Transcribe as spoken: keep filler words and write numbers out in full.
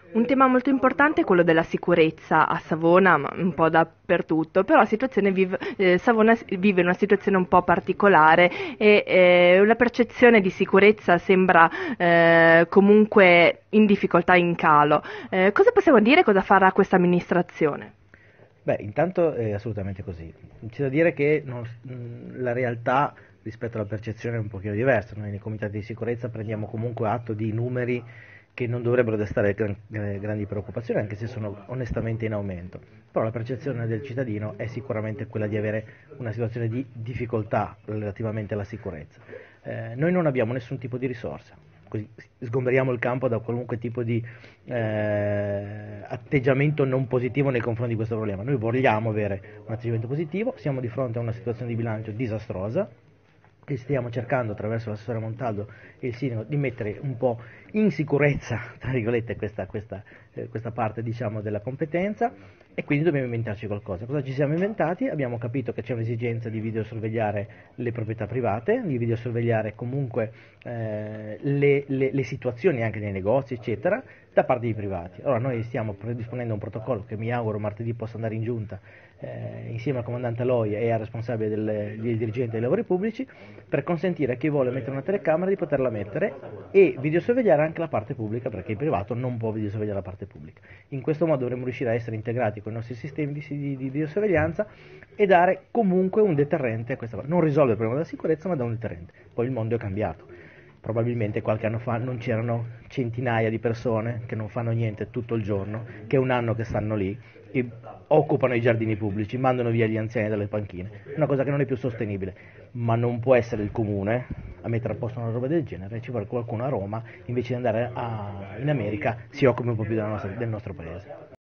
Un tema molto importante è quello della sicurezza a Savona, ma un po' dappertutto, però la situazione vive, eh, Savona s- vive una situazione un po' particolare e eh, la percezione di sicurezza sembra eh, comunque in difficoltà, in calo. Eh, cosa possiamo dire, cosa farà questa amministrazione? Beh, intanto è assolutamente così. C'è da dire che non- mh, la realtà rispetto alla percezione è un pochino diversa. Noi nei comitati di sicurezza prendiamo comunque atto di numeri che non dovrebbero destare gran- eh, grandi preoccupazioni, anche se sono onestamente in aumento. Però la percezione del cittadino è sicuramente quella di avere una situazione di difficoltà relativamente alla sicurezza. Eh, noi non abbiamo nessun tipo di risorsa, così sgomberiamo il campo da qualunque tipo di eh, atteggiamento non positivo nei confronti di questo problema. Noi vogliamo avere un atteggiamento positivo, siamo di fronte a una situazione di bilancio disastrosa e stiamo cercando attraverso l'assessore Montaldo e il sindaco di mettere un po' in sicurezza, tra virgolette, questa, questa, eh, questa parte diciamo, della competenza e quindi dobbiamo inventarci qualcosa. Cosa ci siamo inventati? Abbiamo capito che c'è un'esigenza di videosorvegliare le proprietà private, di videosorvegliare comunque eh, le, le, le situazioni anche nei negozi, eccetera, da parte dei privati. Allora noi stiamo predisponendo un protocollo che mi auguro martedì possa andare in giunta eh, insieme al comandante Aloia e al responsabile del, del dirigente dei lavori pubblici per consentire a chi vuole mettere una telecamera di poterla mettere e videosorvegliare anche la parte pubblica perché il privato non può videosorvegliare la parte pubblica. In questo modo dovremo riuscire a essere integrati con i nostri sistemi di, di, di videosorveglianza e dare comunque un deterrente a questa cosa. Non risolve il problema della sicurezza ma dà un deterrente. Poi il mondo è cambiato. Probabilmente qualche anno fa non c'erano centinaia di persone che non fanno niente tutto il giorno, che è un anno che stanno lì e occupano i giardini pubblici, mandano via gli anziani dalle panchine. È una cosa che non è più sostenibile, ma non può essere il comune a mettere a posto una roba del genere, ci vuole qualcuno a Roma, invece di andare a, in America, si occupi un po' più della nostra, del nostro paese.